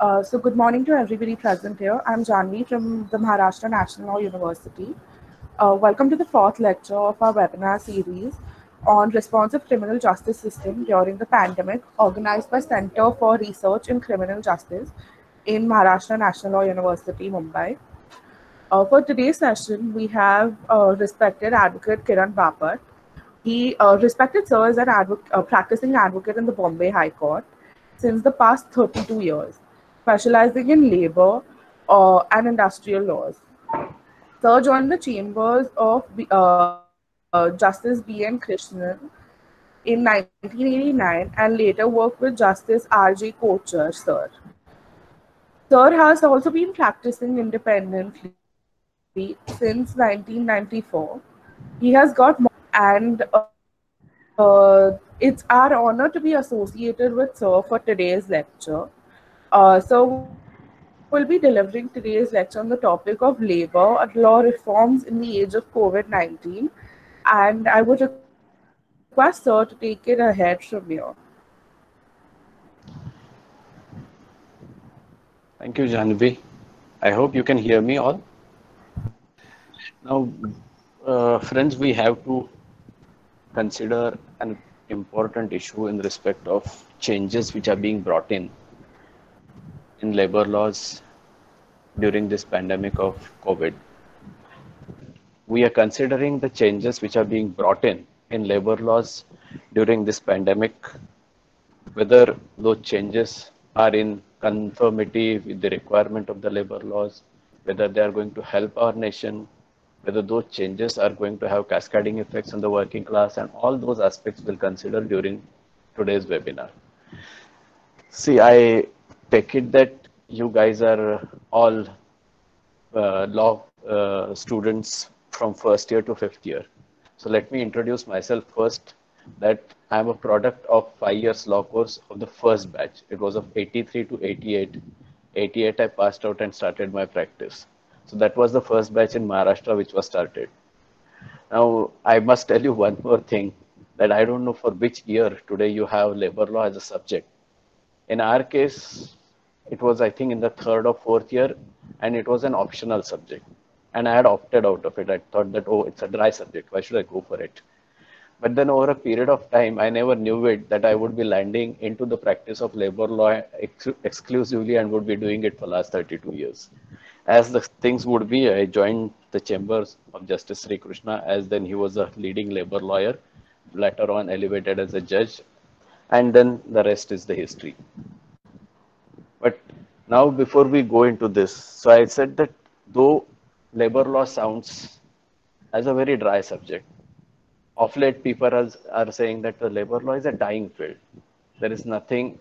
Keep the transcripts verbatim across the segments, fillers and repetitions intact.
Uh, so good morning to everybody present here. I'm Janvi from the Maharashtra National Law University. Uh, welcome to the fourth lecture of our webinar series on responsive criminal justice system during the pandemic, organized by Center for Research in Criminal Justice in Maharashtra National Law University, Mumbai. Uh, for today's session, we have uh, respected advocate Kiran Bapat. He uh, respected sir as an advocate, uh, practicing advocate in the Bombay High Court since the past thirty-two years, specializing in labor uh, and industrial laws. Sir joined the chambers of uh, Justice B N Krishnan in nineteen eighty-nine and later worked with Justice R J Kochar, sir. Sir has also been practicing independently since nineteen ninety-four. He has got and uh, it's our honor to be associated with Sir for today's lecture. Uh, Sir will be delivering today's lecture on the topic of labor and law reforms in the age of COVID nineteen. And I would request Sir to take it ahead from here. Thank you, Janvi. I hope you can hear me all. Now, uh, friends, we have to consider an important issue in respect of changes which are being brought in in labor laws during this pandemic of COVID. We are considering the changes which are being brought in in labor laws during this pandemic, whether those changes are in conformity with the requirement of the labor laws, whether they are going to help our nation, whether those changes are going to have cascading effects on the working class, and all those aspects we'll consider during today's webinar. See, I take it that you guys are all uh, law uh, students from first year to fifth year. So let me introduce myself first, that I am a product of five years law course of the first batch. It was of eighty-three to eighty-eight. eighty-eight I passed out and started my practice. So that was the first batch in Maharashtra which was started. Now, I must tell you one more thing, that I don't know for which year today you have labor law as a subject. In our case, it was, I think, in the third or fourth year, and it was an optional subject. And I had opted out of it. I thought that, oh, it's a dry subject. Why should I go for it? But then over a period of time, I never knew it that I would be landing into the practice of labor law ex exclusively and would be doing it for the last thirty-two years. As the things would be, I joined the chambers of Justice Sri Krishna, as then he was a leading labor lawyer, later on elevated as a judge, and then the rest is the history. But now, before we go into this, so I said that though labor law sounds as a very dry subject, of late people are, are saying that the labor law is a dying field. There is nothing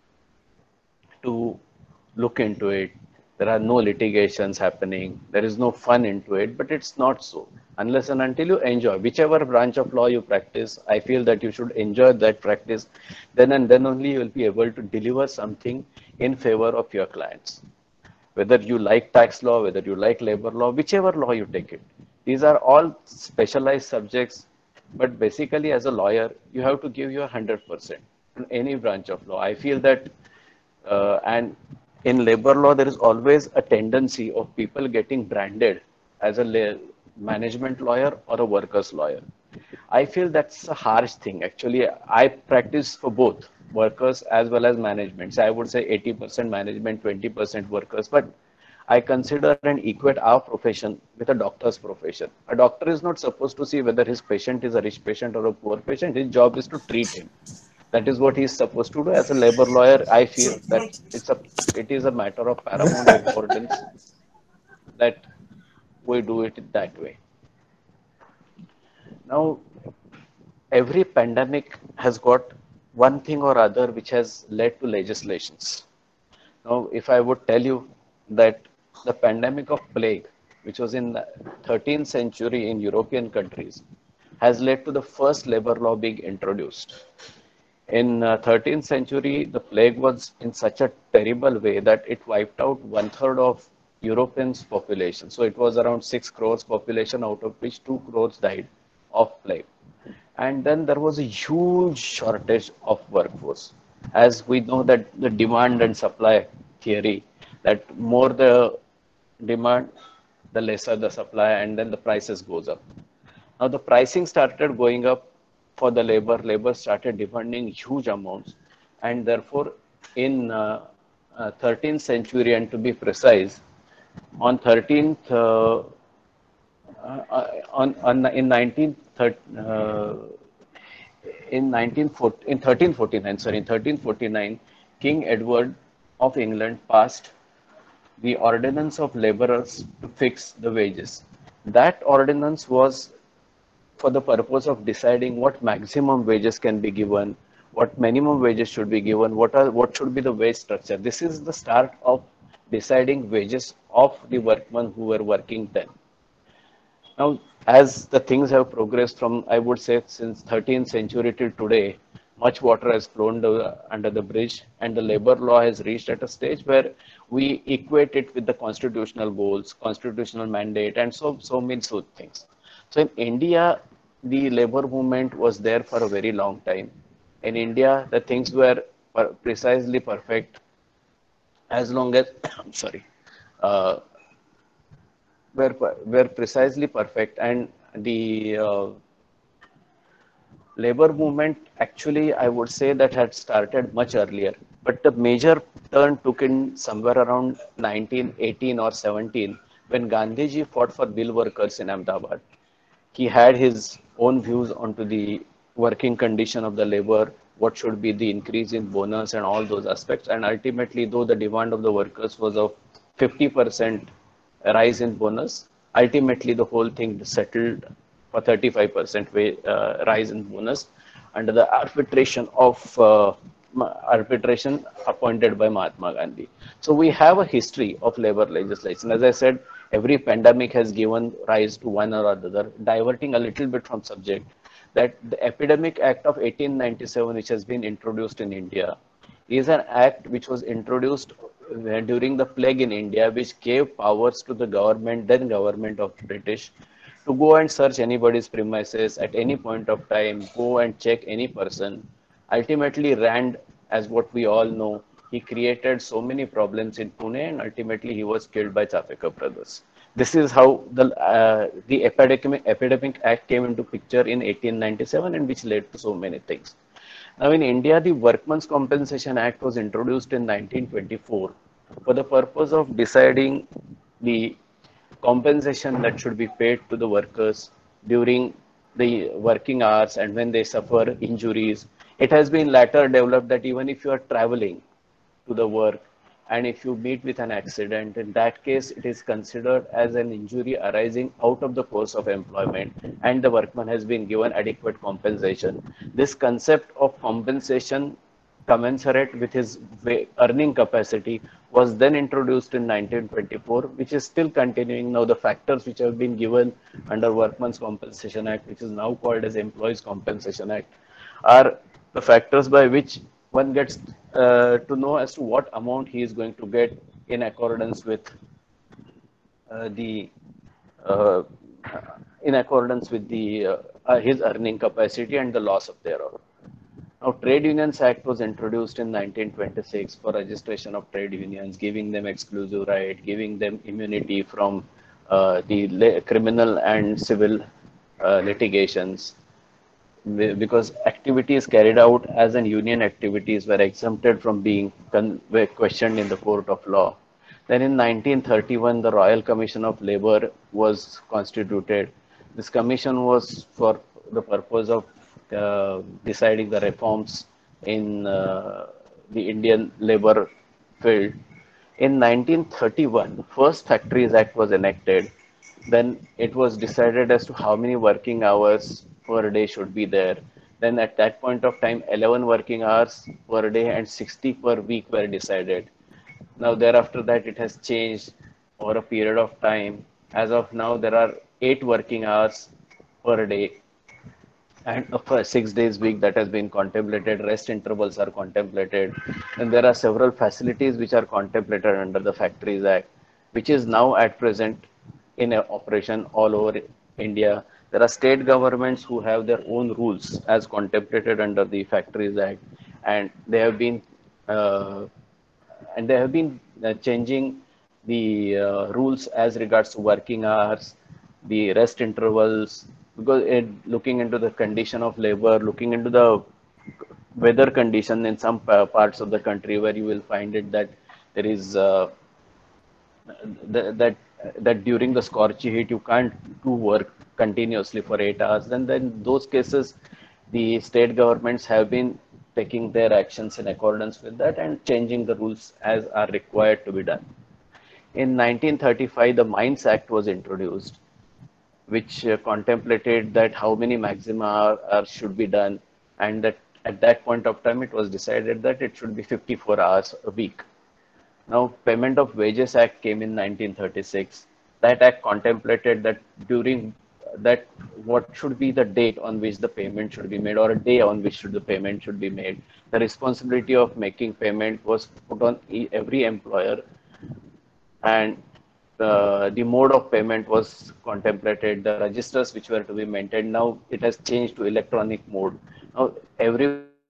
to look into it. There are no litigations happening. There is no fun into it, but it's not so. Unless and until you enjoy whichever branch of law you practice, I feel that you should enjoy that practice. Then and then only you will be able to deliver something in favor of your clients. Whether you like tax law, whether you like labor law, whichever law you take it. These are all specialized subjects, but basically as a lawyer, you have to give your one hundred percent in any branch of law. I feel that, uh, and in labor law, there is always a tendency of people getting branded as a management lawyer or a workers lawyer. I feel that's a harsh thing. Actually, I practice for both workers as well as management. So I would say eighty percent management, twenty percent workers. But I consider and equate our profession with a doctor's profession. A doctor is not supposed to see whether his patient is a rich patient or a poor patient. His job is to treat him. That is what he is supposed to do. As a labor lawyer, I feel that it's a it is a matter of paramount importance that we do it that way. Now, every pandemic has got one thing or other which has led to legislations. Now, if I would tell you that the pandemic of plague, which was in the thirteenth century in European countries, has led to the first labor law being introduced. In uh, thirteenth century, the plague was in such a terrible way that it wiped out one third of Europeans' population. So it was around six crores population, out of which two crores died of plague. And then there was a huge shortage of workforce. As we know that the demand and supply theory that more the demand, the lesser the supply, and then the prices goes up. Now the pricing started going up for the labor. Labor started demanding huge amounts, and therefore, in uh, uh, thirteenth century, and to be precise, on thirteenth uh, uh, on, on in nineteen thirty, uh, in nineteen forty, in thirteen forty-nine, sorry, in thirteen forty-nine, King Edward of England passed the Ordinance of Laborers to fix the wages. That ordinance was for the purpose of deciding what maximum wages can be given, what minimum wages should be given, what are what should be the wage structure. This is the start of deciding wages of the workmen who were working then. Now, as the things have progressed from, I would say, since thirteenth century till today, much water has flown the, under the bridge, and the labor law has reached at a stage where we equate it with the constitutional goals, constitutional mandate, and so so many so things. So in India, the labor movement was there for a very long time. In India, the things were per precisely perfect as long as, I'm sorry, uh, were were precisely perfect, and the uh, labor movement actually I would say that had started much earlier, but the major turn took in somewhere around nineteen eighteen or seventeen when Gandhiji fought for bill workers in Ahmedabad. He had his own views onto the working condition of the labor, what should be the increase in bonus and all those aspects. And ultimately, though the demand of the workers was of fifty percent rise in bonus, ultimately the whole thing settled for thirty-five percent uh, rise in bonus under the arbitration of uh, arbitration appointed by Mahatma Gandhi. So we have a history of labor legislation. As I said, every pandemic has given rise to one or other. Diverting a little bit from subject, that the Epidemic Act of eighteen ninety-seven, which has been introduced in India, is an act which was introduced uh, during the plague in India, which gave powers to the government, then government of British, to go and search anybody's premises at any point of time, go and check any person. Ultimately, Rand, as what we all know, he created so many problems in Pune, and ultimately he was killed by Chafekar brothers. This is how the uh, the epidemic epidemic act came into picture in eighteen ninety-seven, and which led to so many things. Now, in India, the Workmen's Compensation Act was introduced in nineteen twenty-four for the purpose of deciding the compensation that should be paid to the workers during the working hours and when they suffer injuries. It has been later developed that even if you are traveling to the work and if you meet with an accident, in that case, it is considered as an injury arising out of the course of employment, and the workman has been given adequate compensation. This concept of compensation commensurate with his earning capacity was then introduced in nineteen twenty-four, which is still continuing now. The factors which have been given under Workmen's Compensation Act, which is now called as Employees Compensation Act, are the factors by which one gets uh, to know as to what amount he is going to get in accordance with uh, the uh, in accordance with the uh, uh, his earning capacity and the loss of thereof. Now, Trade Unions Act was introduced in nineteen twenty-six for registration of trade unions, giving them exclusive right, giving them immunity from uh, the criminal and civil uh, litigations, because activities carried out as an union activities were exempted from being were questioned in the court of law. Then in nineteen thirty-one, the Royal Commission of Labor was constituted. This commission was for the purpose of uh, deciding the reforms in uh, the Indian labor field. In nineteen thirty-one, first Factories Act was enacted. Then it was decided as to how many working hours per day should be there. Then at that point of time, eleven working hours per day and sixty per week were decided. Now thereafter that it has changed over a period of time. As of now, there are eight working hours per day and for six days week that has been contemplated. Rest intervals are contemplated, and there are several facilities which are contemplated under the Factories Act, which is now at present in operation all over India. There are state governments who have their own rules as contemplated under the Factories Act, and they have been uh, and they have been uh, changing the uh, rules as regards to working hours, the rest intervals, because it, looking into the condition of labor, looking into the weather condition in some pa- parts of the country where you will find it that there is uh, th- that that during the scorchy heat you can't do work continuously for eight hours. Then, then those cases, the state governments have been taking their actions in accordance with that and changing the rules as are required to be done. In nineteen thirty-five, the Mines Act was introduced, which uh, contemplated that how many maxima are, are should be done, and that at that point of time it was decided that it should be fifty-four hours a week. Now, Payment of Wages Act came in nineteen thirty-six. That act contemplated that during that what should be the date on which the payment should be made, or a day on which should the payment should be made. The responsibility of making payment was put on e- every employer, and uh, the mode of payment was contemplated. The registers which were to be maintained, now it has changed to electronic mode. Now everyone is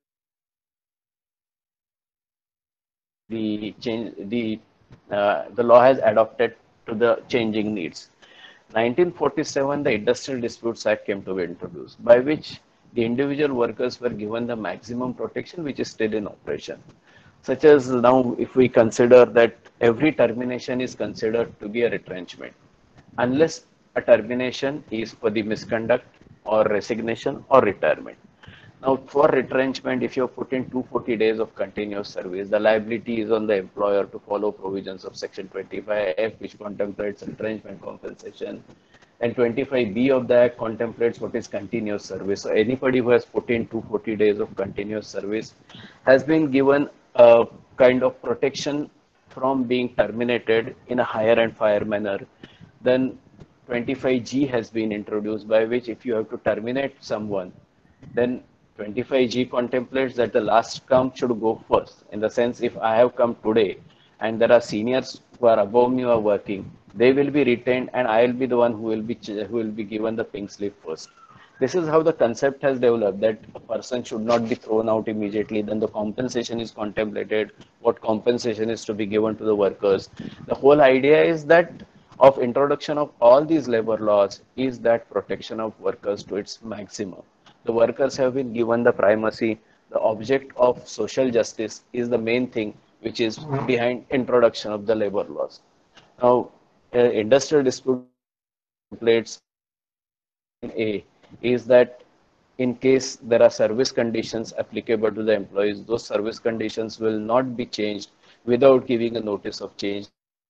the change the uh, the law has adopted to the changing needs. nineteen forty-seven, the Industrial Disputes Act came to be introduced, by which the individual workers were given the maximum protection, which is still in operation. Such as now, if we consider that every termination is considered to be a retrenchment, unless a termination is for the misconduct or resignation or retirement. Now, for retrenchment, if you have put in two hundred forty days of continuous service, the liability is on the employer to follow provisions of Section twenty-five F, which contemplates retrenchment compensation, and twenty-five B of the Act contemplates what is continuous service. So, anybody who has put in two hundred forty days of continuous service has been given a kind of protection from being terminated in a hire and fire manner. Then twenty-five G has been introduced, by which if you have to terminate someone, then twenty-five G contemplates that the last come should go first. In the sense, if I have come today and there are seniors who are above me who are working, they will be retained and I will be the one who will be who will be given the pink slip first. This is how the concept has developed, that a person should not be thrown out immediately. Then the compensation is contemplated, what compensation is to be given to the workers. The whole idea is that of introduction of all these labor laws is that protection of workers to its maximum. The workers have been given the primacy. The object of social justice is the main thing which is behind introduction of the labor laws. Now, uh, industrial dispute contemplates nine A is that in case there are service conditions applicable to the employees, those service conditions will not be changed without giving a notice of change.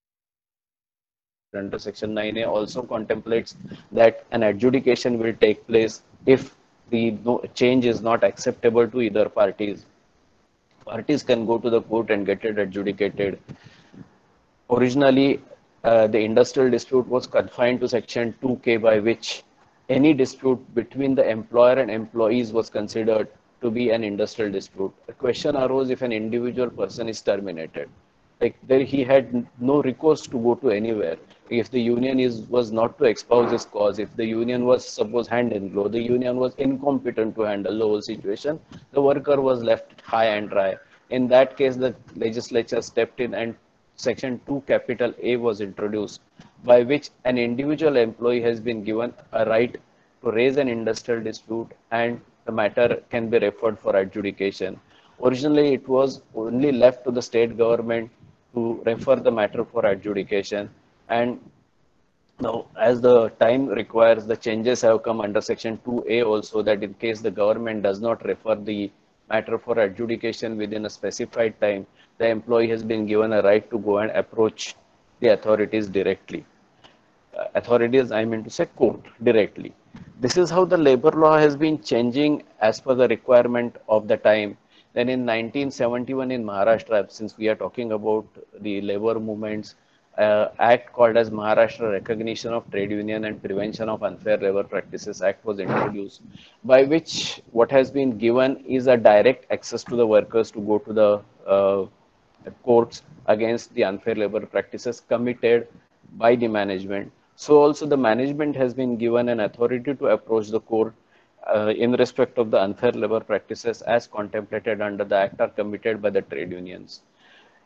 Under Section nine A also contemplates that an adjudication will take place if the no, change is not acceptable to either parties. Parties can go to the court and get it adjudicated. Originally, uh, the industrial dispute was confined to Section two K, by which any dispute between the employer and employees was considered to be an industrial dispute. A question arose if an individual person is terminated. Like there, he had no recourse to go to anywhere. If the union is was not to espouse his cause, if the union was suppose hand in glove, the union was incompetent to handle the whole situation, the worker was left high and dry. In that case, the legislature stepped in and Section two capital A was introduced, by which an individual employee has been given a right to raise an industrial dispute and the matter can be referred for adjudication. Originally, it was only left to the state government to refer the matter for adjudication, and now, as the time requires, the changes have come under Section two A also, that in case the government does not refer the matter for adjudication within a specified time, the employee has been given a right to go and approach the authorities directly. Uh, authorities, I mean to say court directly. This is how the labor law has been changing as per the requirement of the time. Then in nineteen seventy-one in Maharashtra, since we are talking about the labor movements, uh, act called as Maharashtra Recognition of Trade Union and Prevention of Unfair Labor Practices Act was introduced, by which what has been given is a direct access to the workers to go to the uh, courts against the unfair labor practices committed by the management. So also the management has been given an authority to approach the court uh, in respect of the unfair labor practices as contemplated under the act are committed by the trade unions.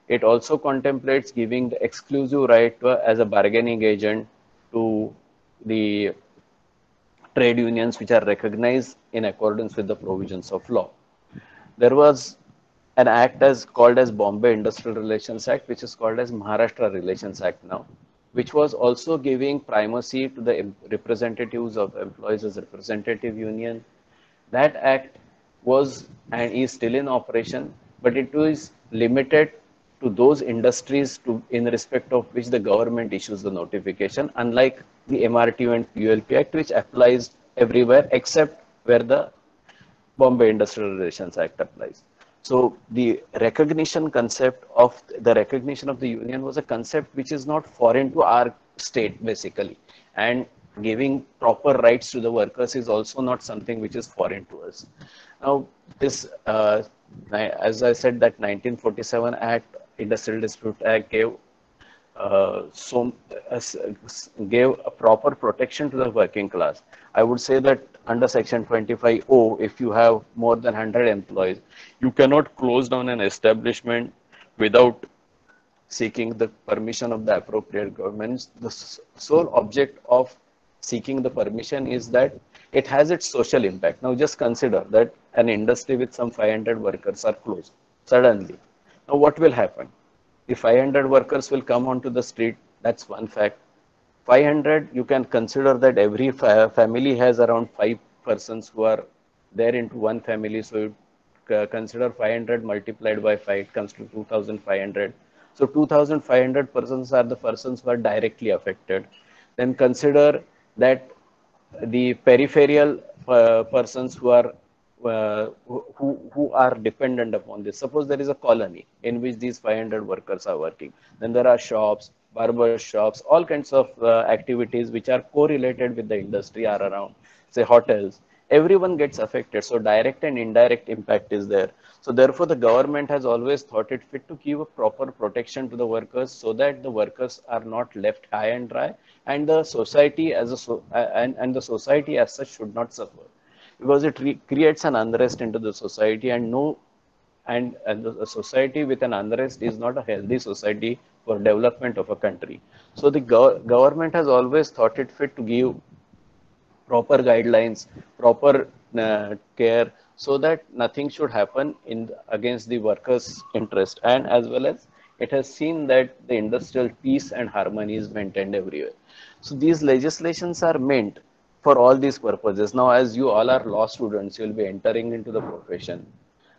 It also contemplates giving the exclusive right to, as a bargaining agent to the trade unions which are recognized in accordance with the provisions of law. There was an act as called as Bombay Industrial Relations Act, which is called as Maharashtra Relations Act now, which was also giving primacy to the representatives of employees as representative union. That act was and is still in operation, but it is limited to those industries to, in respect of which the government issues the notification, unlike the M R T U and P U L P Act, which applies everywhere except where the Bombay Industrial Relations Act applies. So the recognition concept of the recognition of the union was a concept which is not foreign to our state basically, and giving proper rights to the workers is also not something which is foreign to us. Now this, uh, as I said, that nineteen forty-seven Act, Industrial Dispute Act, gave uh, so uh, gave a proper protection to the working class. I would say that under Section twenty-five O, if you have more than one hundred employees, you cannot close down an establishment without seeking the permission of the appropriate governments. The sole object of seeking the permission is that it has its social impact. Now just consider that an industry with some five hundred workers are closed suddenly. Now what will happen? The five hundred workers will come onto the street. That's one fact. five hundred, you can consider that every fa family has around five persons who are there into one family. So you uh, consider five hundred multiplied by five, it comes to two thousand five hundred. So two thousand five hundred persons are the persons who are directly affected. Then consider that the peripheral uh, persons who are uh, who, who are dependent upon this. Suppose there is a colony in which these five hundred workers are working. Then there are shops, barber shops, all kinds of uh, activities which are correlated with the industry are around, say hotels. Everyone gets affected. So direct and indirect impact is there. So therefore, the government has always thought it fit to give a proper protection to the workers so that the workers are not left high and dry, and the society as a so, uh, and, and the society as such should not suffer, because it creates an unrest into the society, and no and, and the, a society with an unrest is not a healthy society for development of a country. So the go government has always thought it fit to give proper guidelines, proper uh, care, so that nothing should happen in against the workers' interest, and as well as it has seen that the industrial peace and harmony is maintained everywhere. So these legislations are meant for all these purposes. Now, as you all are law students, you will be entering into the profession.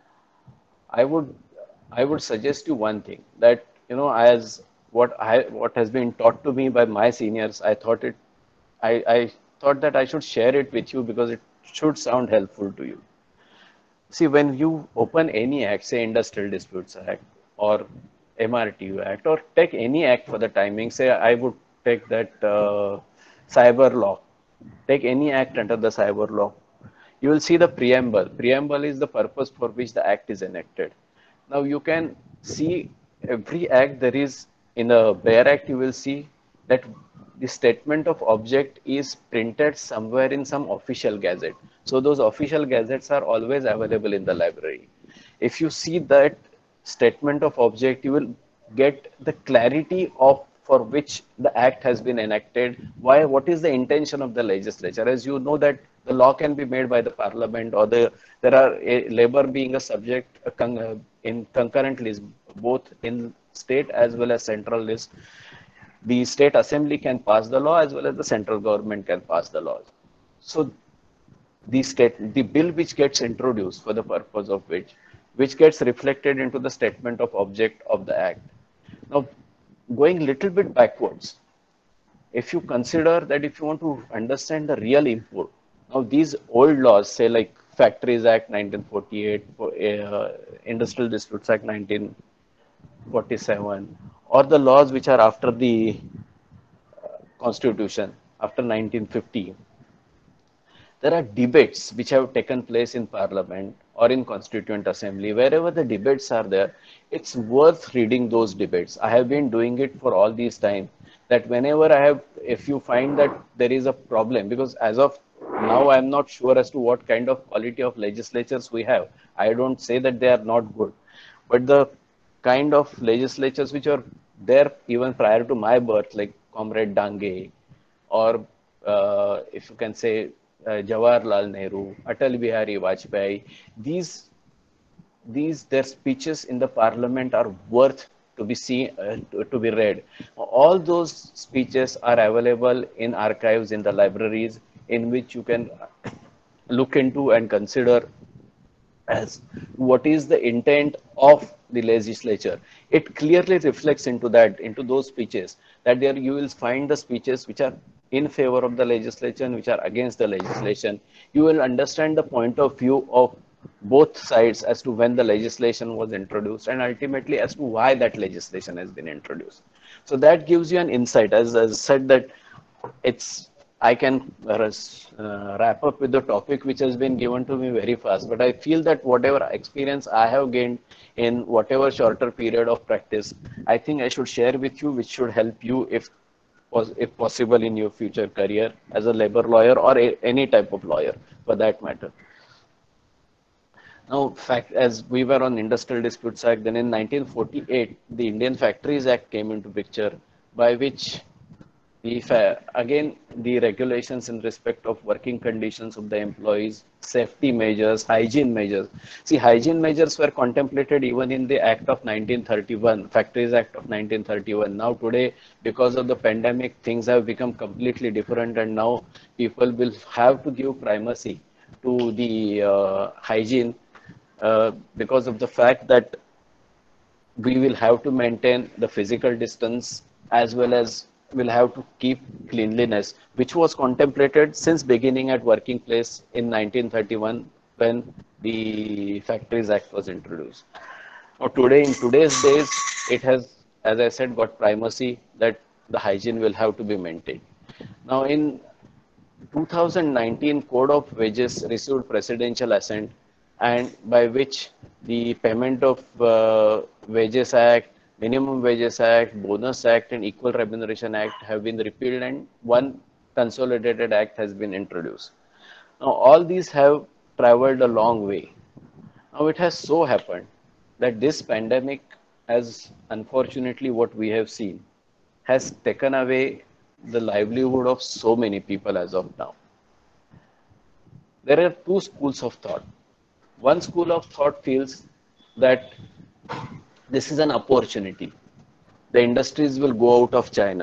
I would I would suggest you one thing, that you know, as what I what has been taught to me by my seniors, I thought it I, I thought that I should share it with you because it should sound helpful to you. See, when you open any act, say Industrial Disputes Act or M R T U Act, or take any act for the timing, say I would take that uh, cyber law, take any act under the cyber law, you will see the preamble. Preamble is the purpose for which the act is enacted. Now you can see every act there is in the Bare Act, you will see that the statement of object is printed somewhere in some official gazette. So those official gazettes are always available in the library. If you see that statement of object, you will get the clarity of for which the act has been enacted, why, what is the intention of the legislature. As you know that the law can be made by the parliament, or the there are a, labor being a subject a con, uh, in concurrent list, both in state as well as central list. The state assembly can pass the law as well as the central government can pass the laws. So the state, the bill which gets introduced for the purpose of which, which gets reflected into the statement of object of the act. Now, going little bit backwards, if you consider that if you want to understand the real import, now these old laws, say like Factories Act nineteen forty-eight, uh, Industrial Disputes Act nineteen forty-seven, or the laws which are after the uh, Constitution, after nineteen fifty, there are debates which have taken place in Parliament or in Constituent Assembly. Wherever the debates are there, it's worth reading those debates. I have been doing it for all these time, that whenever I have, if you find that there is a problem, because as of now I'm not sure as to what kind of quality of legislatures we have. I don't say that they are not good, but the kind of legislatures which are there even prior to my birth, like Comrade Dange, or uh, if you can say uh, Jawaharlal Nehru, Atal Bihari Vajpayee, these these their speeches in the parliament are worth to be seen, uh, to, to be read. All those speeches are available in archives in the libraries, in which you can look into and consider as what is the intent of the legislature. It clearly reflects into that, into those speeches, that there you will find the speeches which are in favor of the legislation, which are against the legislation. You will understand the point of view of both sides as to when the legislation was introduced, and ultimately as to why that legislation has been introduced. So that gives you an insight. As I said, that it's I can uh, uh, wrap up with the topic which has been given to me very fast, but I feel that whatever experience I have gained in whatever shorter period of practice, I think I should share with you, which should help you if if possible in your future career as a labor lawyer, or a, any type of lawyer for that matter. Now, fact, as we were on Industrial Disputes Act, then in nineteen forty-eight, the Indian Factories Act came into picture, by which the fa- again the regulations in respect of working conditions of the employees, safety measures, hygiene measures. See, hygiene measures were contemplated even in the Act of nineteen thirty-one, Factories Act of nineteen thirty-one. Now today, because of the pandemic, things have become completely different, and now people will have to give primacy to the uh, hygiene, uh, because of the fact that we will have to maintain the physical distance, as well as will have to keep cleanliness, which was contemplated since beginning at working place in nineteen thirty-one, when the Factories Act was introduced. Now today, in today's days, it has, as I said, got primacy that the hygiene will have to be maintained. Now in two thousand nineteen, Code of Wages received presidential assent, and by which the Payment of uh, Wages Act, Minimum Wages Act, Bonus Act, and Equal Remuneration Act have been repealed, and one consolidated act has been introduced. Now, all these have traveled a long way. Now, it has so happened that this pandemic has, unfortunately, what we have seen, has taken away the livelihood of so many people as of now. There are two schools of thought. One school of thought feels that this is an opportunity. The industries will go out of China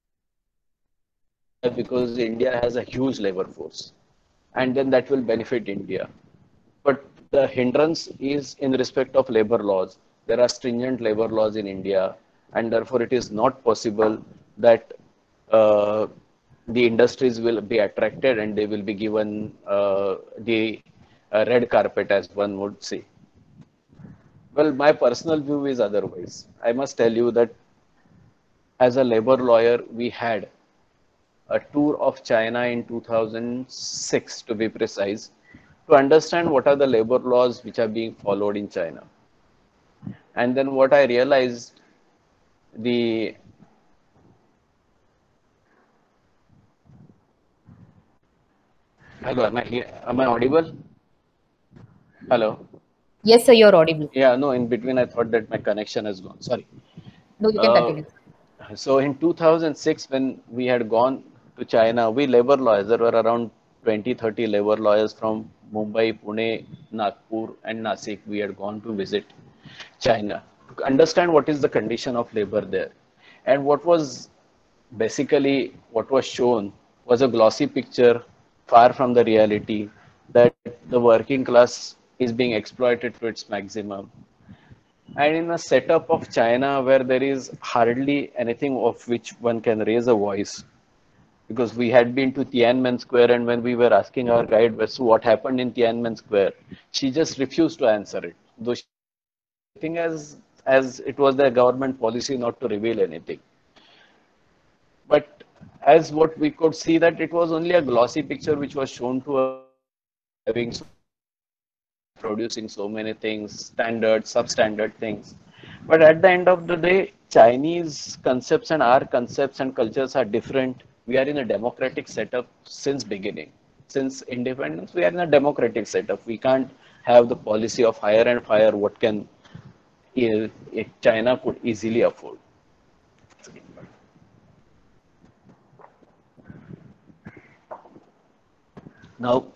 because India has a huge labor force, and then that will benefit India. But the hindrance is in respect of labor laws. There are stringent labor laws in India, and therefore it is not possible that uh, the industries will be attracted and they will be given uh, the uh, red carpet, as one would say. Well, my personal view is otherwise. I must tell you that as a labor lawyer, we had a tour of China in two thousand six, to be precise, to understand what are the labor laws which are being followed in China. And then what I realized, the hello, am I here? Am I audible? Hello. Yes, sir, you're audible. Yeah, no, in between I thought that my connection has gone. Sorry. No, you can Uh, continue. so in two thousand six, when we had gone to China, we labor lawyers, there were around twenty, thirty labor lawyers from Mumbai, Pune, Nagpur, and Nasik. We had gone to visit China to understand what is the condition of labor there. And what was basically what was shown was a glossy picture, far from the reality, that the working class is being exploited to its maximum. And in a setup of China where there is hardly anything of which one can raise a voice, because we had been to Tiananmen Square, and when we were asking our guide as to what happened in Tiananmen Square, she just refused to answer it, though she was acting as as it was their government policy not to reveal anything. But as what we could see, that it was only a glossy picture which was shown to us, that China is having so many factories, producing so many things, standard, substandard things. But at the end of the day, Chinese concepts and our concepts and cultures are different. We are in a democratic setup since beginning. Since independence, we are in a democratic setup. We can't have the policy of hire and fire what can eh, eh, China could easily afford. Now,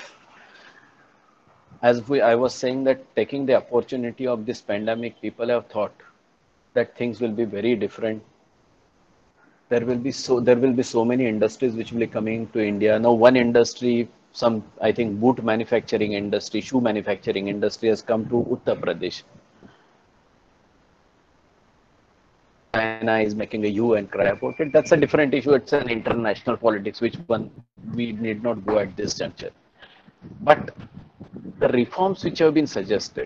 as we, I was saying that taking the opportunity of this pandemic, people have thought that things will be very different. There will be so there will be so many industries which will be coming to India. Now, one industry, some I think boot manufacturing industry, shoe manufacturing industry has come to Uttar Pradesh. China is making a hue and cry about it. That's a different issue. It's an international politics, which one we need not go at this juncture. But the reforms which have been suggested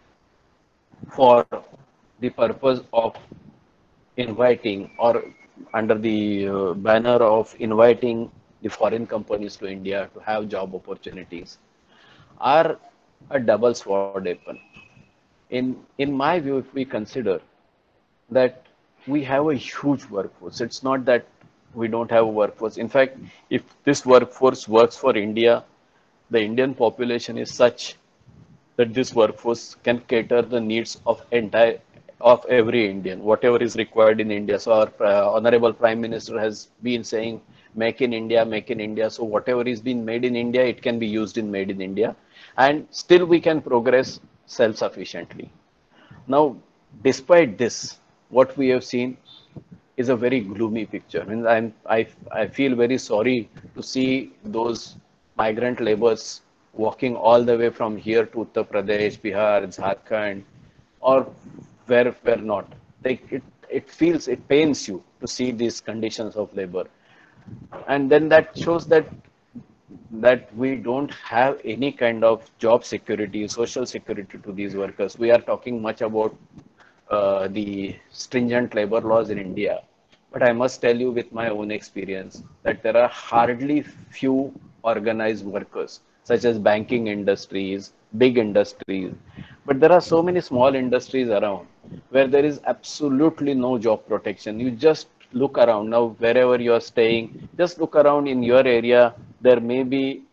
for the purpose of inviting or under the uh, banner of inviting the foreign companies to India to have job opportunities are a double sword weapon. In, in my view, if we consider that we have a huge workforce, it's not that we don't have a workforce. In fact, if this workforce works for India, the Indian population is such that this workforce can cater the needs of entire of every Indian, whatever is required in India. So our uh, honorable Prime Minister has been saying, "Make in India, make in India." So whatever is being made in India, it can be used in made in India, and still we can progress self-sufficiently. Now, despite this, what we have seen is a very gloomy picture. I mean, I'm, I, I feel very sorry to see those migrant laborers walking all the way from here to Uttar Pradesh, Bihar, Jharkhand, or where, where not. Like it, it feels, it pains you to see these conditions of labor. And then that shows that that we don't have any kind of job security, social security to these workers. We are talking much about uh, the stringent labor laws in India. But I must tell you with my own experience that there are hardly few organized workers, such as banking industries, big industries. But there are so many small industries around where there is absolutely no job protection. You just look around now, wherever you are staying, just look around in your area. There may be,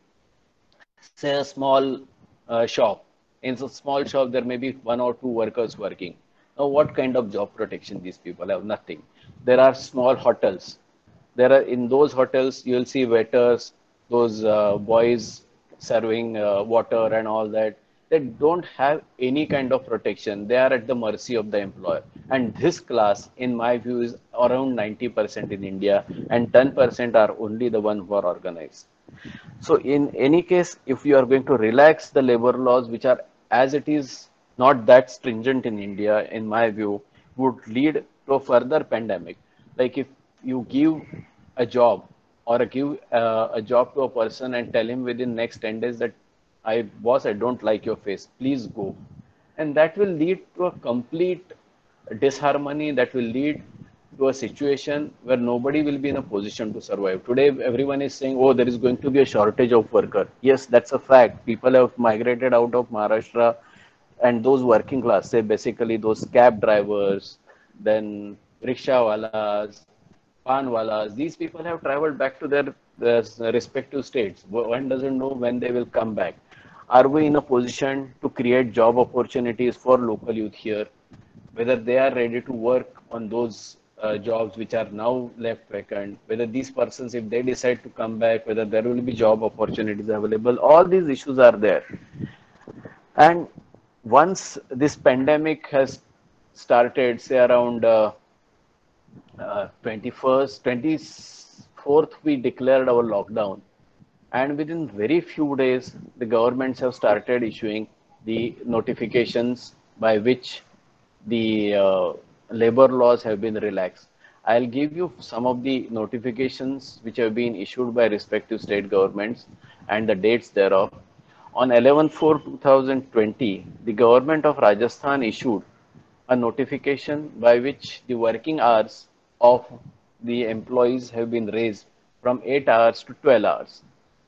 say, a small uh, shop. In a small shop, there may be one or two workers working. Now, what kind of job protection these people have? Nothing. There are small hotels. There are in those hotels, you'll see waiters, those uh, boys serving uh, water and all that. They don't have any kind of protection. They are at the mercy of the employer. And this class, in my view, is around ninety percent in India, and ten percent are only the one who are organized. So in any case, if you are going to relax the labor laws, which are as it is not that stringent in India, in my view, would lead to a further pandemic. Like if you give a job or a give uh, a job to a person and tell him within next ten days that I boss, I don't like your face, please go. And that will lead to a complete disharmony, that will lead to a situation where nobody will be in a position to survive. Today, everyone is saying, oh, there is going to be a shortage of worker. Yes, that's a fact. People have migrated out of Maharashtra, and those working class, say basically those cab drivers, then rickshawalas, panwalas, these people have traveled back to their, their respective states. One doesn't know when they will come back. Are we in a position to create job opportunities for local youth here? Whether they are ready to work on those uh, jobs which are now left vacant, whether these persons, if they decide to come back, whether there will be job opportunities available, all these issues are there. And once this pandemic has started, say around uh, uh, twenty-first, twenty-fourth, we declared our lockdown. And within very few days, the governments have started issuing the notifications by which the uh, labor laws have been relaxed. I'll give you some of the notifications which have been issued by respective state governments and the dates thereof. On eleven four two thousand twenty, the government of Rajasthan issued a notification by which the working hours of the employees have been raised from eight hours to twelve hours,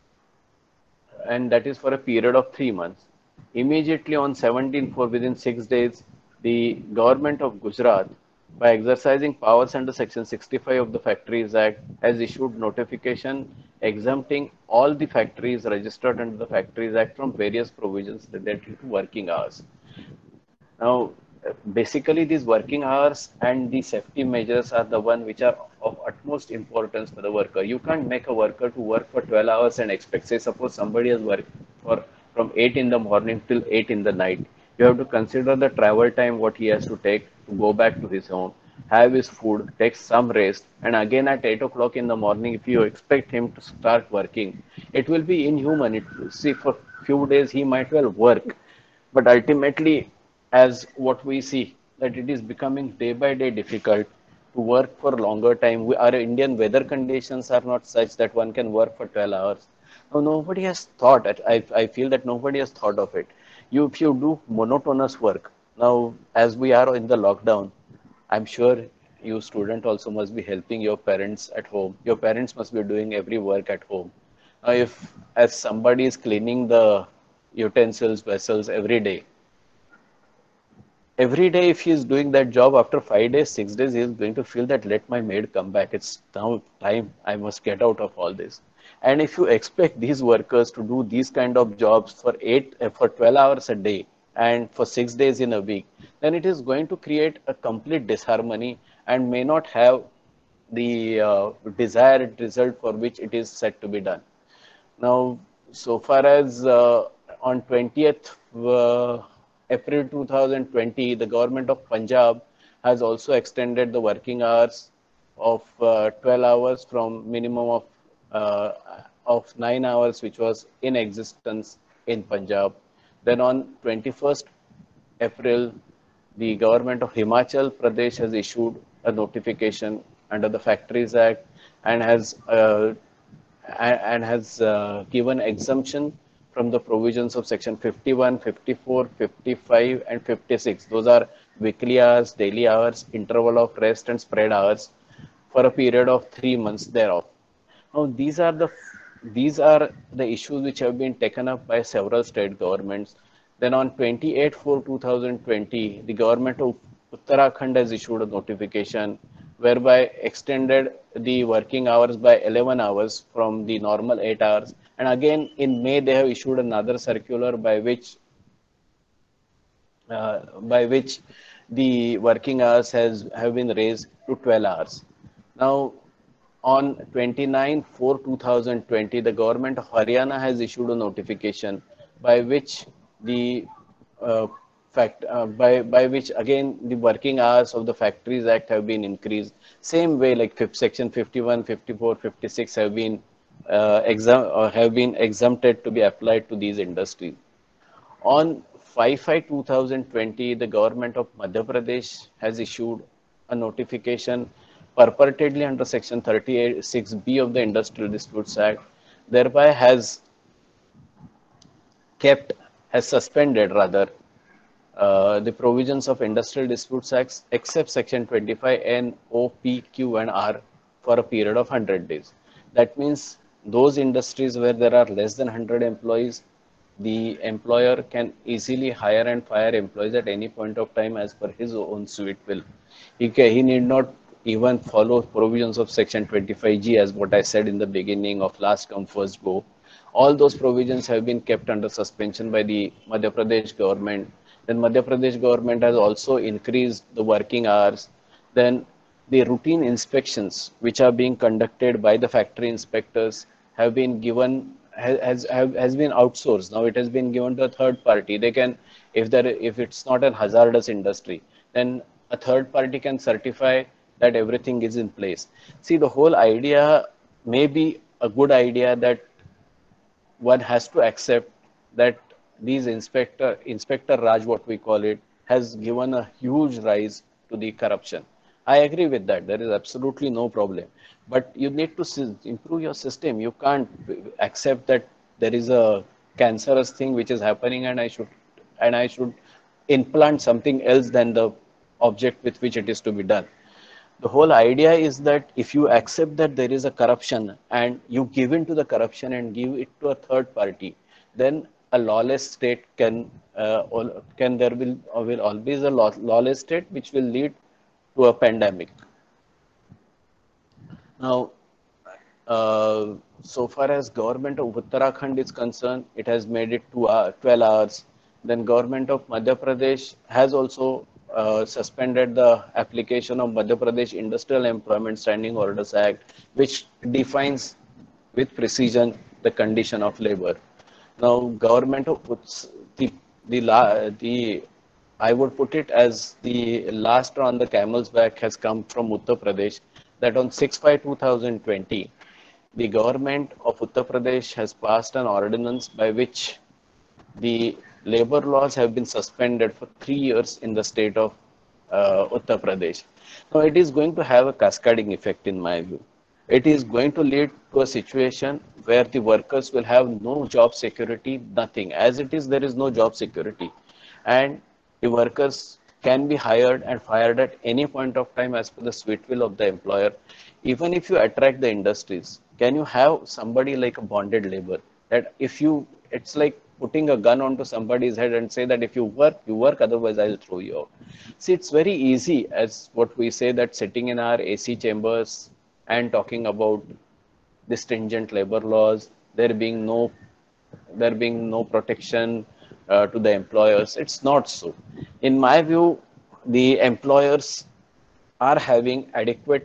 and that is for a period of three months. Immediately on seventeen for within six days, the government of Gujarat, by exercising powers under Section sixty-five of the Factories Act, has issued notification exempting all the factories registered under the Factories Act from various provisions related to working hours. Now, basically these working hours and the safety measures are the one which are of utmost importance for the worker. You can't make a worker to work for twelve hours and expect, say, suppose somebody has worked for from eight in the morning till eight in the night. You have to consider the travel time, what he has to take to go back to his home, have his food, take some rest, and again at eight o'clock in the morning, if you expect him to start working, it will be inhuman. It, see, for few days he might well work, but ultimately, as what we see, that it is becoming day by day difficult to work for longer time. We, our Indian weather conditions are not such that one can work for twelve hours. Now, nobody has thought, I, I feel that nobody has thought of it. You, if you do monotonous work, now as we are in the lockdown, I'm sure you student also must be helping your parents at home. Your parents must be doing every work at home. Now, if as somebody is cleaning the utensils, vessels every day, every day if he is doing that job, after five days, six days, he is going to feel that let my maid come back. It's now time I must get out of all this. And if you expect these workers to do these kind of jobs for eight, uh, for twelve hours a day and for six days in a week, then it is going to create a complete disharmony and may not have the uh, desired result for which it is set to be done. Now, so far as uh, on twentieth uh, April two thousand twenty, the government of Punjab has also extended the working hours of uh, twelve hours from minimum of uh, of nine hours, which was in existence in Punjab. Then on twenty-first April, the government of Himachal Pradesh has issued a notification under the Factories Act and has uh, and has uh, given exemption from the provisions of section fifty-one, fifty-four, fifty-five, and fifty-six. Those are weekly hours, daily hours, interval of rest, and spread hours for a period of three months thereof. Now, these are the these are the issues which have been taken up by several state governments. Then on twenty-eighth four two thousand twenty, the government of Uttarakhand has issued a notification whereby extended the working hours by eleven hours from the normal eight hours. And again, in May, they have issued another circular by which uh, by which the working hours has have been raised to twelve hours. Now, on twenty-ninth four two thousand twenty, the government of Haryana has issued a notification by which the uh, fact uh, by by which again the working hours of the Factories Act have been increased. Same way, like fifth, section fifty-one, fifty-four, fifty-six have been uh, exam uh, have been exempted to be applied to these industries. On five five two thousand twenty, the government of Madhya Pradesh has issued a notification purportedly under section thirty-eight six B of the Industrial Disputes Act, thereby has kept, has suspended rather, uh, the provisions of Industrial Disputes Act except section twenty-five N, O, P, Q, and R for a period of one hundred days. That means those industries where there are less than one hundred employees, the employer can easily hire and fire employees at any point of time as per his own sweet will. He, can, he need not even follow provisions of section twenty-five G as what I said in the beginning of last come first go. All those provisions have been kept under suspension by the Madhya Pradesh government. Then Madhya Pradesh government has also increased the working hours. Then the routine inspections which are being conducted by the factory inspectors have been given has have, has been outsourced. Now it has been given to a third party. They can, if there if it's not a hazardous industry, then a third party can certify that everything is in place. See, the whole idea may be a good idea that one has to accept that these inspector inspector Raj, what we call it, has given a huge rise to the corruption. I agree with that. There is absolutely no problem. But you need to improve your system. You can't accept that there is a cancerous thing which is happening and I should and I should implant something else than the object with which it is to be done. The whole idea is that if you accept that there is a corruption and you give in to the corruption and give it to a third party, then a lawless state can uh, can there will will always a law, lawless state which will lead to a pandemic. Now, uh, so far as government of Uttarakhand is concerned, it has made it to uh, twelve hours. Then government of Madhya Pradesh has also uh, suspended the application of Madhya Pradesh Industrial Employment Standing Orders Act, which defines with precision the condition of labor. Now, government puts the the la, the I would put it as the last straw on the camel's back has come from Uttar Pradesh, that on six five two thousand twenty, the government of Uttar Pradesh has passed an ordinance by which the labor laws have been suspended for three years in the state of uh, Uttar Pradesh. Now, it is going to have a cascading effect in my view. It is going to lead to a situation where the workers will have no job security, nothing. As it is, there is no job security. And the workers can be hired and fired at any point of time as per the sweet will of the employer. Even if you attract the industries, can you have somebody like a bonded labor? That if you, it's like putting a gun onto somebody's head and say that if you work, you work, otherwise I'll throw you out. See, it's very easy, as what we say, that sitting in our A C chambers and talking about the stringent labor laws, there being no, there being no protection uh, to the employers. It's not so. In my view, the employers are having adequate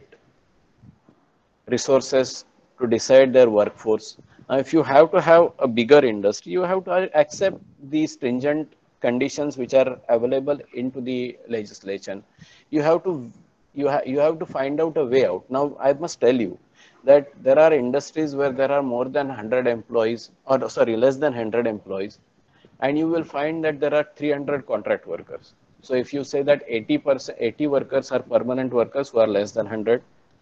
resources to decide their workforce. Now, if you have to have a bigger industry, you have to accept the stringent conditions which are available into the legislation. You have to you, ha you have to find out a way out. Now, I must tell you that there are industries where there are more than one hundred employees, or sorry, less than one hundred employees, and you will find that there are three hundred contract workers. So if you say that eighty percent, eighty workers are permanent workers who are less than one hundred,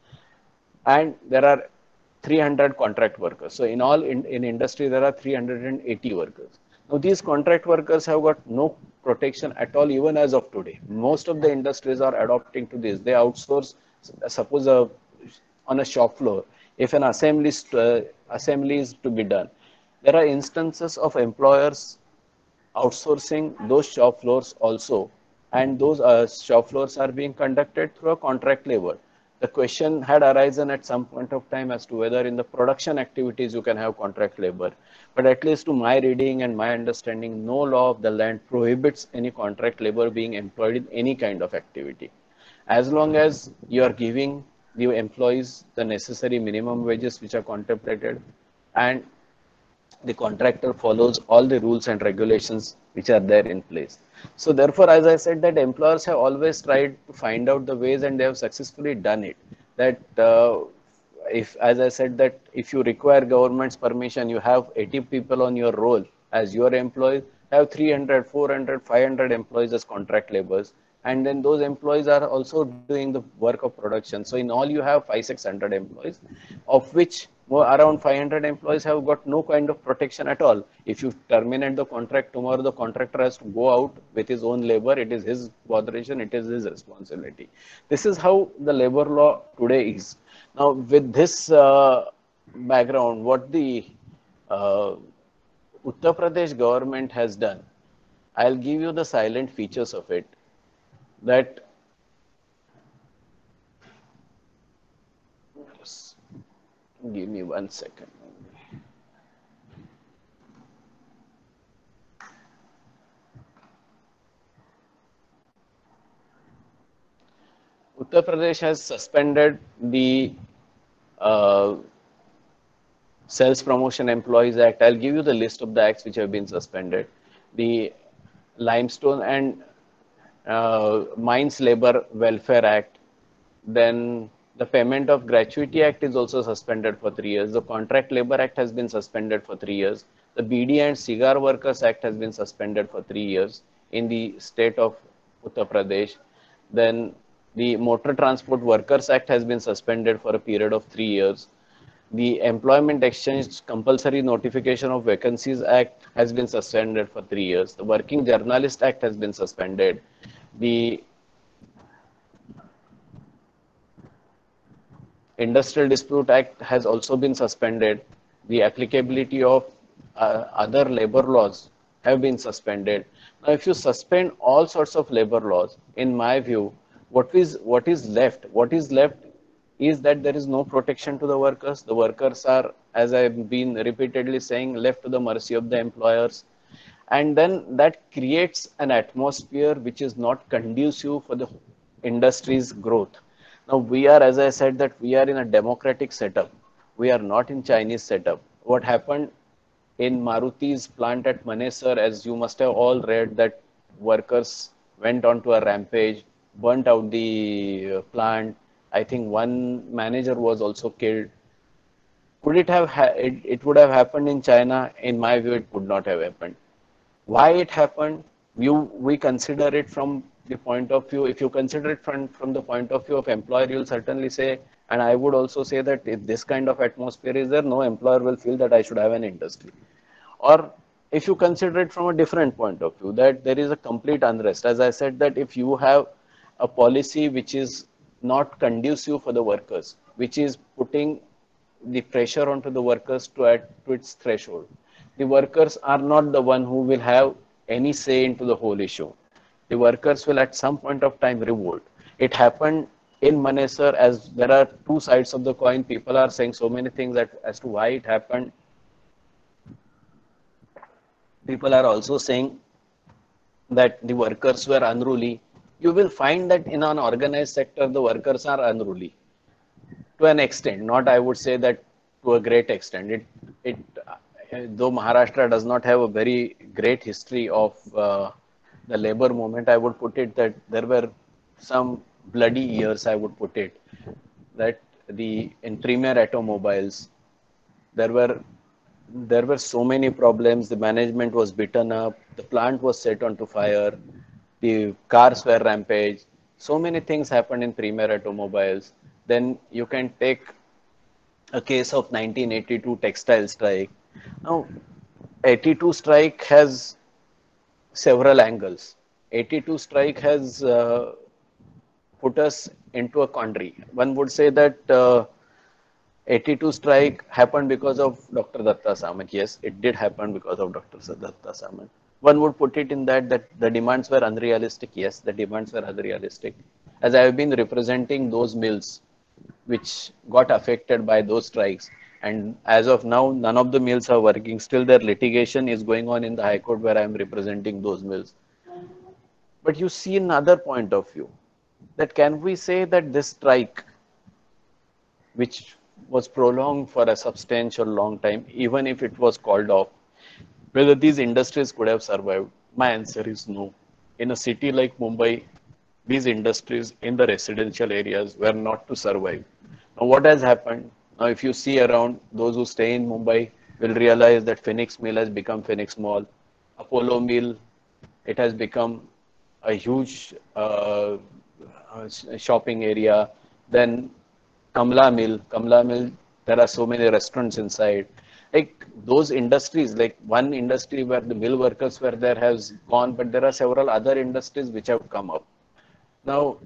and there are three hundred contract workers. So in all, in, in industry, there are three hundred eighty workers. Now, these contract workers have got no protection at all, even as of today. Most of the industries are adopting to this. They outsource, suppose a, on a shop floor, if an assembly, uh, assembly is to be done, there are instances of employers outsourcing those shop floors also, and those uh, shop floors are being conducted through a contract labor. The question had arisen at some point of time as to whether in the production activities you can have contract labor. But at least to my reading and my understanding, no law of the land prohibits any contract labor being employed in any kind of activity. As long as you are giving the employees the necessary minimum wages which are contemplated, and the contractor follows all the rules and regulations which are there in place. So therefore, as I said, that employers have always tried to find out the ways, and they have successfully done it. That uh, if, as I said, that if you require government's permission, you have eighty people on your roll as your employees, have three hundred, four hundred, five hundred employees as contract laborers. And then those employees are also doing the work of production. So in all, you have five, six hundred employees, of which more around five hundred employees have got no kind of protection at all. If you terminate the contract tomorrow, the contractor has to go out with his own labor. It is his botheration. It is his responsibility. This is how the labor law today is. Now, with this uh, background, what the uh, Uttar Pradesh government has done, I'll give you the silent features of it. That just give me one second. Uttar Pradesh has suspended the uh, Sales Promotion Employees Act. I'll give you the list of the acts which have been suspended. The Limestone and uh, Mines Labor Welfare Act. Then the Payment of Gratuity Act is also suspended for three years. The Contract Labor Act has been suspended for three years. The Bidi and Cigar Workers Act has been suspended for three years in the state of Uttar Pradesh. Then the Motor Transport Workers Act has been suspended for a period of three years. The Employment Exchange Compulsory Notification of Vacancies Act has been suspended for three years. The Working Journalist Act has been suspended. The Industrial Dispute Act has also been suspended. The applicability of uh, other labor laws have been suspended. Now, if you suspend all sorts of labor laws, in my view, what is what is left? What is left is that there is no protection to the workers. The workers are, as I've been repeatedly saying, left to the mercy of the employers. And then that creates an atmosphere which is not conducive for the industry's growth. Now we are, as I said, that we are in a democratic setup. We are not in Chinese setup. What happened in Maruti's plant at Manesar, as you must have all read, that workers went onto a rampage, burnt out the uh, plant. I think one manager was also killed. Could it have ha- it, it would have happened in China? In my view, it would not have happened. Why it happened? You we consider it from the point of view. If you consider it from from the point of view of employer, you'll certainly say, and I would also say that if this kind of atmosphere is there, no employer will feel that I should have an industry. Or if you consider it from a different point of view, that there is a complete unrest. As I said, that if you have a policy which is not conducive for the workers, which is putting the pressure onto the workers to at to its threshold, the workers are not the one who will have any say into the whole issue. The workers will at some point of time revolt. It happened in Manesar, as there are two sides of the coin. People are saying so many things that as to why it happened. People are also saying that the workers were unruly. You will find that in an organized sector, the workers are unruly to an extent. Not, I would say that to a great extent. It, it, uh, though Maharashtra does not have a very great history of uh, the labor movement, I would put it that there were some bloody years. I would put it that the in Premier Automobiles, there were there were so many problems. The management was beaten up. The plant was set onto fire. The cars were rampage. So many things happened in Premier Automobiles. Then you can take a case of nineteen eighty-two textile strike. Now, eighty-two strike has several angles. eighty-two strike has uh, put us into a quandary. One would say that uh, eighty-two strike happened because of Doctor Datta Samant. Yes, it did happen because of Doctor Datta Samant. One would put it in that that the demands were unrealistic. Yes, the demands were unrealistic. As I have been representing those mills which got affected by those strikes, and as of now, none of the mills are working. Still, their litigation is going on in the High Court where I am representing those mills. But you see another point of view, that can we say that this strike, which was prolonged for a substantial long time, even if it was called off, whether these industries could have survived? My answer is no. In a city like Mumbai, these industries in the residential areas were not to survive. Now, what has happened? Now, if you see around, those who stay in Mumbai will realize that Phoenix Mill has become Phoenix Mall. Apollo Mill, it has become a huge uh, uh, shopping area. Then Kamla Mill, Kamla Mill, there are so many restaurants inside. Like those industries, like one industry where the mill workers were there has gone, but there are several other industries which have come up. Now,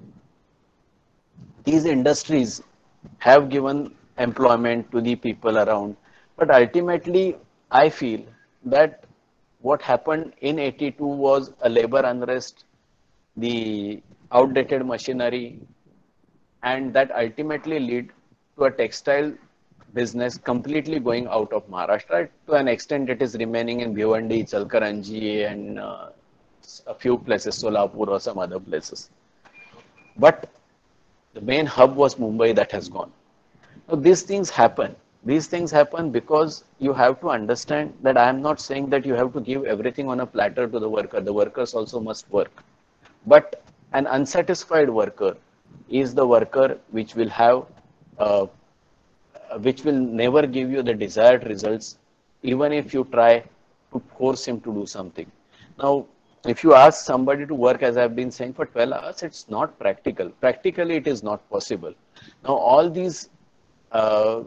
these industries have given employment to the people around, but ultimately, I feel that what happened in eighty-two was a labor unrest, the outdated machinery, and that ultimately lead to a textile business completely going out of Maharashtra. To an extent, it is remaining in Bhiwandi, Chalkaranji, and uh, a few places, Solapur or some other places. But the main hub was Mumbai that has gone. Now, these things happen. These things happen because you have to understand that I am not saying that you have to give everything on a platter to the worker. The workers also must work. But an unsatisfied worker is the worker which will have, uh, which will never give you the desired results, even if you try to force him to do something. Now, if you ask somebody to work, as I've been saying, for twelve hours, it's not practical. Practically, it is not possible. Now, all these uh,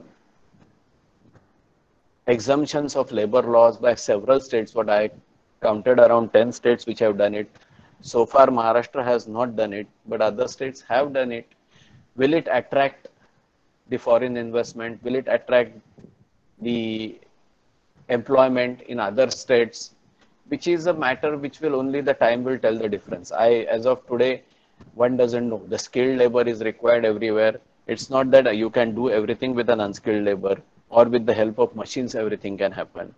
exemptions of labor laws by several states, what I counted around ten states which have done it. So far, Maharashtra has not done it, but other states have done it. Will it attract the foreign investment? Will it attract the employment in other states? Which is a matter which will only the time will tell the difference. I, as of today, one doesn't know. The skilled labor is required everywhere. It's not that you can do everything with an unskilled labor or with the help of machines, everything can happen.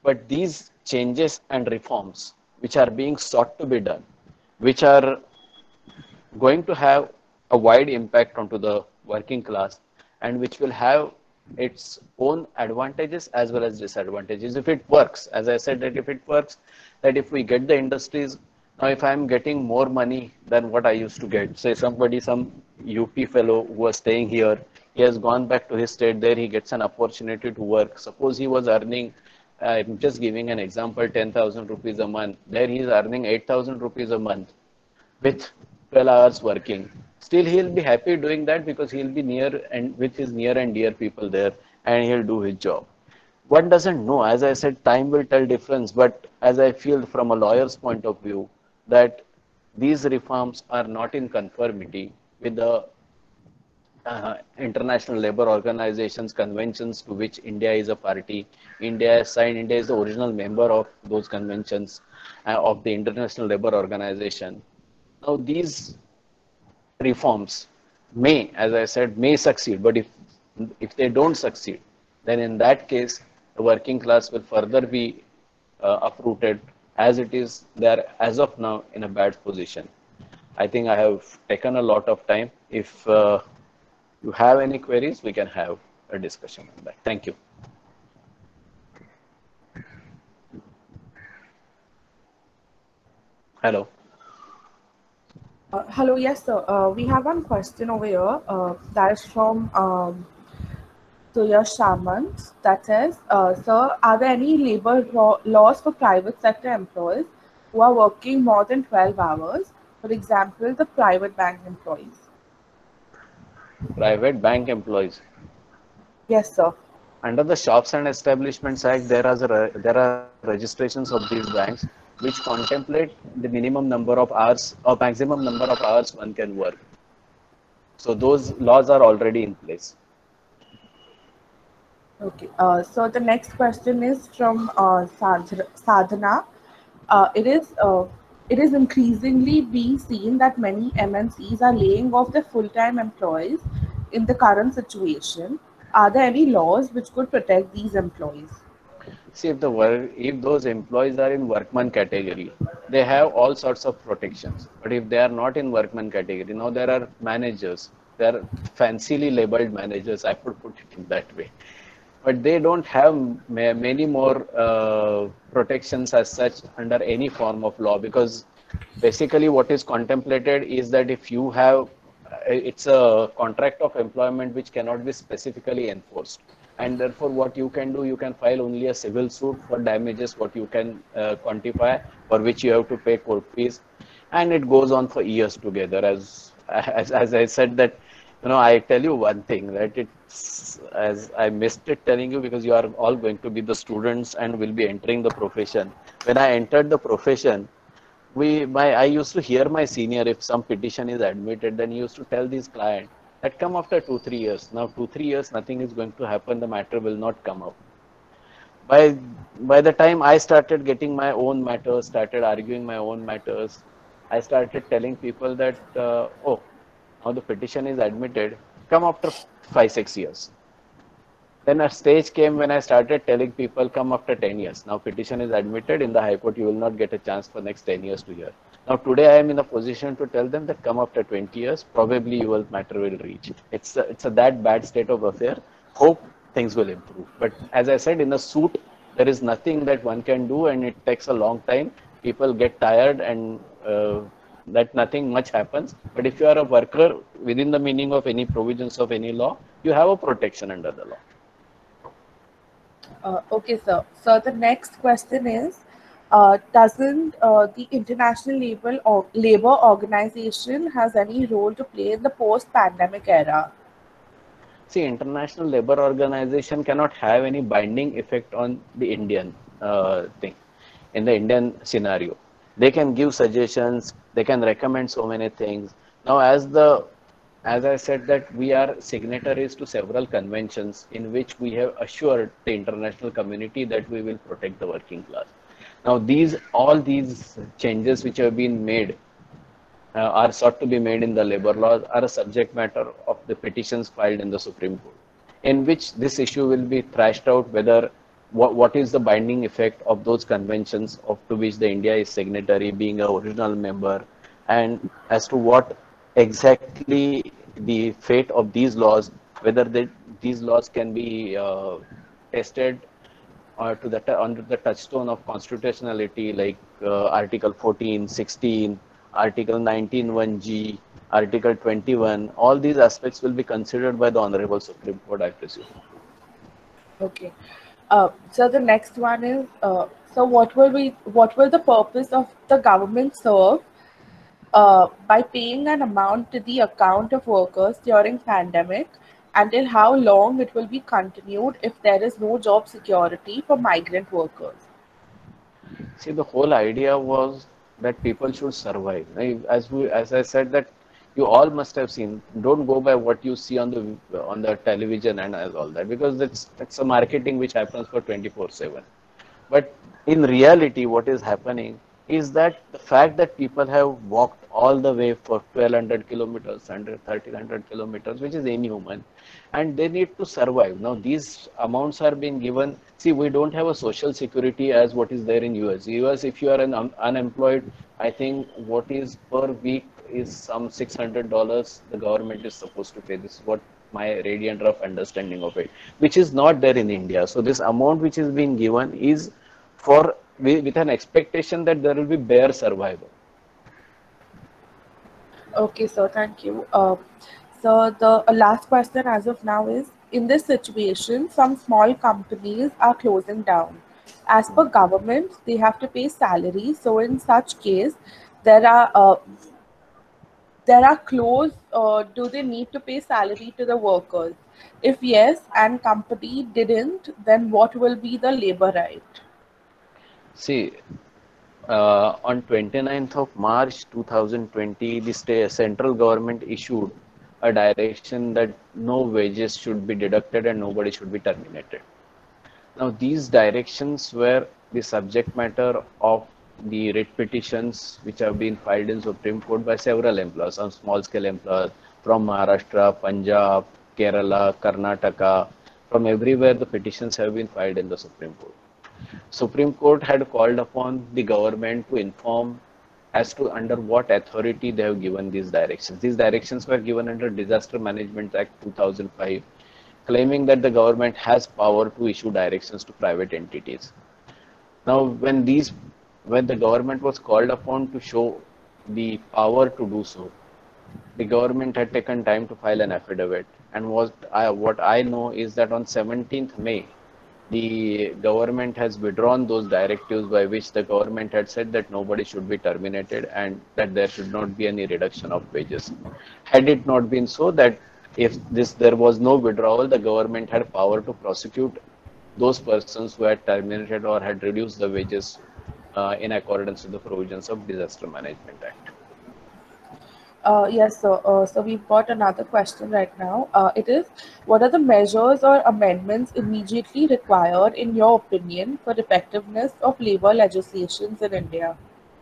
But these changes and reforms which are being sought to be done, which are going to have a wide impact onto the working class and which will have its own advantages as well as disadvantages if it works. As I said, that if it works, that if we get the industries, now if I'm getting more money than what I used to get, say somebody, some U P fellow who was staying here, he has gone back to his state, there he gets an opportunity to work. Suppose he was earning, I'm just giving an example, ten thousand rupees a month, there he is earning eight thousand rupees a month with twelve hours working. Still, he'll be happy doing that because he'll be near and with his near and dear people there and he'll do his job. One doesn't know. As I said, time will tell difference. But as I feel from a lawyer's point of view, that these reforms are not in conformity with the uh, international labor organizations conventions to which India is a party. India has signed, India is the original member of those conventions uh, of the International Labor Organization. Now, these reforms may, as I said, may succeed, but if if they don't succeed, then in that case, the working class will further be uh, uprooted as it is there as of now in a bad position. I think I have taken a lot of time. If uh, you have any queries, we can have a discussion on that. Thank you. Hello. Uh, hello, yes, sir. Uh, we have one question over here. Uh, that is from um, Suyash Samant. That says, uh, sir, are there any labor law- laws for private sector employees who are working more than twelve hours? For example, the private bank employees. Private bank employees. Yes, sir. Under the Shops and Establishments Act, there are there are registrations of these banks which contemplate the minimum number of hours or maximum number of hours one can work. So those laws are already in place. Okay. Uh, so the next question is from uh, Sadh- Sadhana. Uh, it is uh, it is increasingly being seen that many M N Cs are laying off their full-time employees in the current situation. Are there any laws which could protect these employees? See, if the work, if those employees are in workman category, they have all sorts of protections. But if they are not in workman category, now there are managers. They are fancily labeled managers. I would put it in that way. But they don't have ma- many more uh, protections as such under any form of law, because basically what is contemplated is that if you have uh, it's a contract of employment which cannot be specifically enforced, and therefore what you can do, you can file only a civil suit for damages what you can uh, quantify, for which you have to pay court fees, and it goes on for years together. As as, as I said that, you know, I tell you one thing, that it's, as I missed it telling you, because you are all going to be the students and will be entering the profession. When I entered the profession, we, my, I used to hear my senior, if some petition is admitted, then he used to tell these clients that come after two, three years. Now, two, three years, nothing is going to happen. The matter will not come up. By, by the time I started getting my own matters, started arguing my own matters, I started telling people that, uh, oh, now the petition is admitted, come after five, six years. Then a stage came when I started telling people, come after ten years. Now petition is admitted in the High Court, you will not get a chance for next ten years to hear. Now today I am in a position to tell them that come after twenty years, probably your matter will reach. It's a, it's a that bad state of affair. Hope things will improve. But as I said, in a suit, there is nothing that one can do, and it takes a long time. People get tired, and uh, that nothing much happens. But if you are a worker within the meaning of any provisions of any law, you have a protection under the law. Uh, okay, sir. So the next question is, uh, doesn't uh, the International Labor, or Labor Organization has any role to play in the post-pandemic era? See, International Labor Organization cannot have any binding effect on the Indian uh, thing, in the Indian scenario. They can give suggestions, they can recommend so many things. Now, as the as I said that we are signatories to several conventions in which we have assured the international community that we will protect the working class. Now, these all these changes which have been made uh, are sought to be made in the labor laws are a subject matter of the petitions filed in the Supreme Court, in which this issue will be thrashed out, whether what what is the binding effect of those conventions of to which the India is signatory, being a original member, and as to what exactly the fate of these laws, whether they, these laws can be uh, tested uh, to the under the touchstone of constitutionality, like uh, Article fourteen, sixteen, Article nineteen one G, Article twenty-one. All these aspects will be considered by the Honorable Supreme Court, I presume. Okay. Uh, so the next one is, uh, so what will we, what will the purpose of the government serve uh, by paying an amount to the account of workers during pandemic, until how long it will be continued if there is no job security for migrant workers? See, the whole idea was that people should survive. Like, As we, as I said, that you all must have seen. Don't go by what you see on the on the television and as all that, because that's that's a marketing which happens for twenty-four seven. But in reality, what is happening is that the fact that people have walked all the way for twelve hundred kilometers, thirteen hundred kilometers, which is inhuman, and they need to survive. Now, these amounts are being given. See, we don't have a social security as what is there in U S. U S, if you are an un unemployed, I think what is per week is some six hundred dollars the government is supposed to pay. This is what my radiant rough understanding of it, which is not there in India. So this amount which is being given is for with an expectation that there will be bare survival. Okay, so thank you. Uh, so the uh, last question as of now is, in this situation, some small companies are closing down. As per government, they have to pay salary. So in such case, there are uh, there are close. Uh, do they need to pay salary to the workers? If yes, and company didn't, then what will be the labor right? See, uh, on twenty-ninth of March two thousand twenty, the state, central government issued a direction that no wages should be deducted and nobody should be terminated. Now, these directions were the subject matter of the writ petitions which have been filed in Supreme Court by several employers, some small scale employers from Maharashtra, Punjab, Kerala, Karnataka. From everywhere, the petitions have been filed in the Supreme Court. Supreme Court had called upon the government to inform as to under what authority they have given these directions. These directions were given under Disaster Management Act two thousand five, claiming that the government has power to issue directions to private entities. Now, when these, when the government was called upon to show the power to do so, the government had taken time to file an affidavit. And what I, what I know is that on seventeenth May, the government has withdrawn those directives by which the government had said that nobody should be terminated and that there should not be any reduction of wages. Had it not been so that if this there was no withdrawal, the government had power to prosecute those persons who had terminated or had reduced the wages uh, in accordance with the provisions of Disaster Management Act. Uh, yes, so, uh, so we've got another question right now. Uh, it is, what are the measures or amendments immediately required, in your opinion, for effectiveness of labor legislations in India?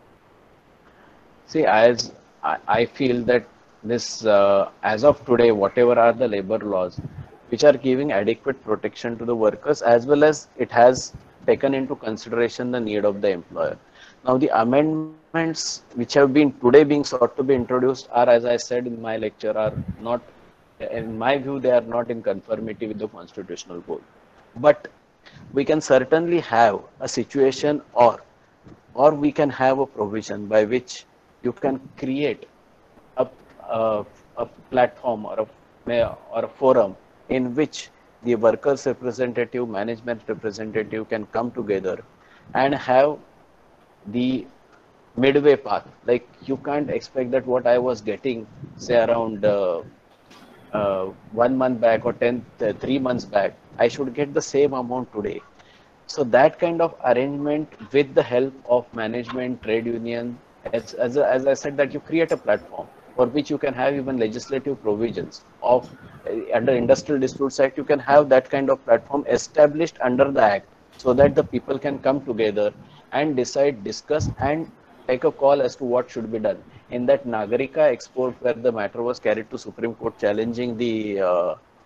See, as I, I feel that this, uh, as of today, whatever are the labor laws, which are giving adequate protection to the workers, as well as it has taken into consideration the need of the employer. Now, the amendments which have been today being sought to be introduced are, as I said in my lecture, are not, in my view, they are not in conformity with the constitutional goal. But we can certainly have a situation, or or we can have a provision by which you can create a, a, a platform or a, or a forum in which the workers representative, management representative can come together and have the midway path. Like, you can't expect that what I was getting, say around uh, uh, one month back or ten, uh, three months back, I should get the same amount today. So that kind of arrangement with the help of management, trade union, as, as, as I said, that you create a platform for which you can have even legislative provisions of uh, under Industrial Disputes Act, you can have that kind of platform established under the Act so that the people can come together and decide, discuss, and take a call as to what should be done. In that Nagarika export, where the matter was carried to Supreme Court challenging the uh,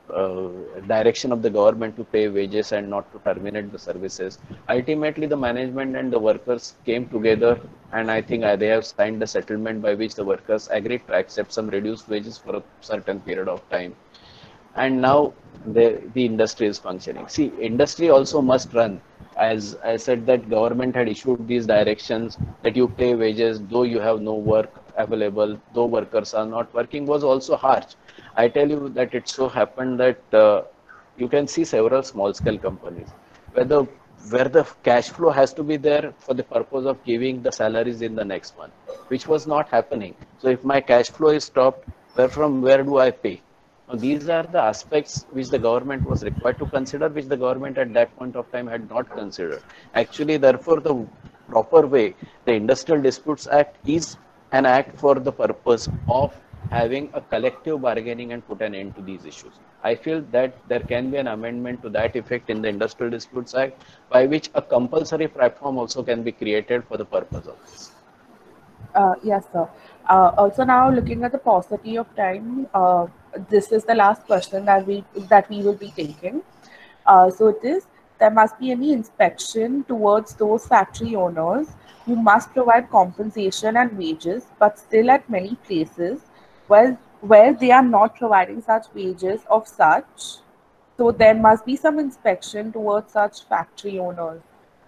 uh, direction of the government to pay wages and not to terminate the services. Ultimately, the management and the workers came together, and I think uh, they have signed a settlement by which the workers agreed to accept some reduced wages for a certain period of time. And now the, the industry is functioning. See, industry also must run. As I said, that government had issued these directions that you pay wages, though you have no work available, though workers are not working, was also harsh. I tell you that it so happened that uh, you can see several small scale companies where the where the cash flow has to be there for the purpose of giving the salaries in the next month, which was not happening. So if my cash flow is stopped, where from where do I pay? Now, these are the aspects which the government was required to consider, which the government at that point of time had not considered. Actually, therefore, the proper way, the Industrial Disputes Act is an act for the purpose of having a collective bargaining and put an end to these issues. I feel that there can be an amendment to that effect in the Industrial Disputes Act, by which a compulsory platform also can be created for the purpose of this. Uh, yes, sir. Uh, also, now looking at the paucity of time, uh, this is the last question that we that we will be taking. Uh, so it is, there must be any inspection towards those factory owners who must provide compensation and wages, but still at many places where where they are not providing such wages of such. So there must be some inspection towards such factory owners.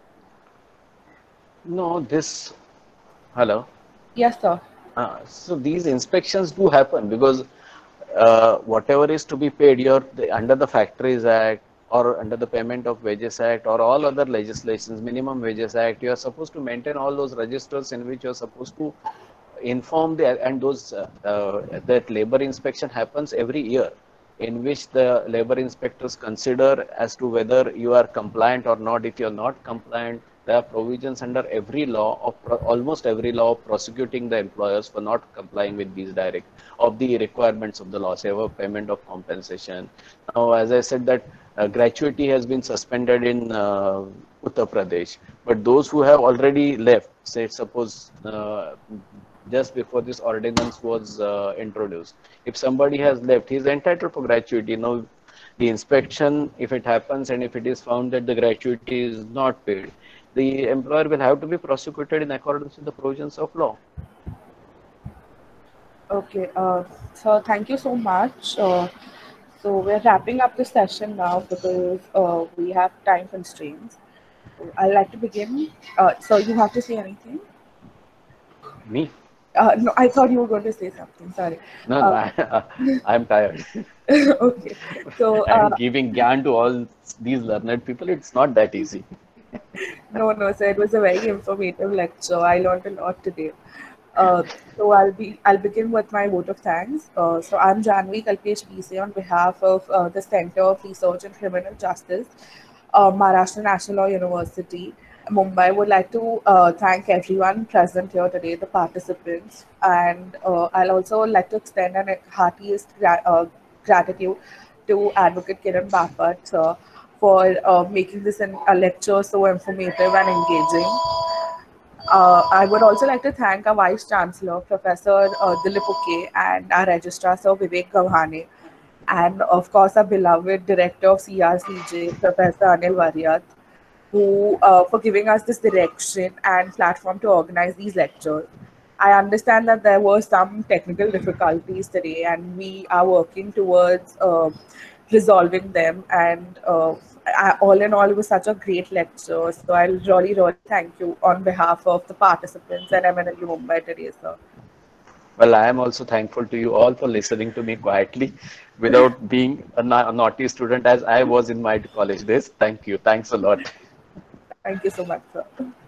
No, this, hello. Yes, sir. Uh, so these inspections do happen because uh, whatever is to be paid, you're the, under the Factories Act or under the Payment of Wages Act or all other legislations, Minimum Wages Act, you are supposed to maintain all those registers in which you are supposed to inform the, and those uh, uh, that labor inspection happens every year, in which the labor inspectors consider as to whether you are compliant or not. If you are not compliant, there are provisions under every law of almost every law of prosecuting the employers for not complying with these direct of the requirements of the law, say for payment of compensation. Now, as I said, that uh, gratuity has been suspended in uh, Uttar Pradesh, but those who have already left, say suppose uh, just before this ordinance was uh, introduced, if somebody has left, he is entitled for gratuity. Now, the inspection, if it happens and if it is found that the gratuity is not paid, the employer will have to be prosecuted in accordance with the provisions of law. Okay, uh, so thank you so much. Uh, so we're wrapping up the session now because uh, we have time constraints. So I'd like to begin. Uh, so you have to say anything? Me? Uh, no, I thought you were going to say something. Sorry. No, no, Uh, I, I'm tired. okay. So uh, And giving gyan to all these learned people, it's not that easy. no, no, sir. It was a very informative lecture. I learned a lot today. Uh, so I'll be I'll begin with my vote of thanks. Uh, so I'm Janvi Kalpesh B C on behalf of uh, the Center of Research in Criminal Justice, uh, Maharashtra National Law University, Mumbai. Would like to uh, thank everyone present here today, the participants, and uh, I'll also like to extend an heartiest gra- uh, gratitude to Advocate Kiran Bapat uh, for uh, making this an, a lecture so informative and engaging. Uh, I would also like to thank our Vice Chancellor, Professor uh, Dilip Uke, and our Registrar, Sir Vivek Gavhane, and of course our beloved Director of C R C J, Professor Anil Variat, who uh, for giving us this direction and platform to organize these lectures. I understand that there were some technical difficulties today, and we are working towards uh, resolving them. And uh, I, all in all, it was such a great lecture. So I'll really, really thank you on behalf of the participants and M N L U Mumbai today, sir. Well, I am also thankful to you all for listening to me quietly without being a, na- a naughty student as I was in my college days. Thank you. Thanks a lot. Thank you so much, sir.